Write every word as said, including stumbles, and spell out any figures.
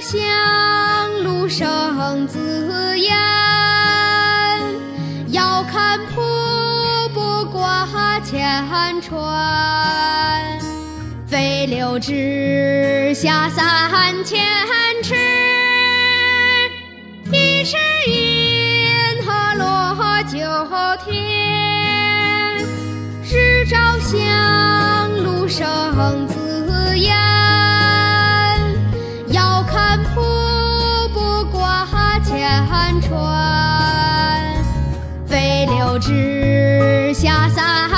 乡路生紫烟，遥看瀑布挂前川。飞流直下三千尺，疑是银河落九天。日照乡路生紫烟，遥看瀑布挂前川。飞流直下三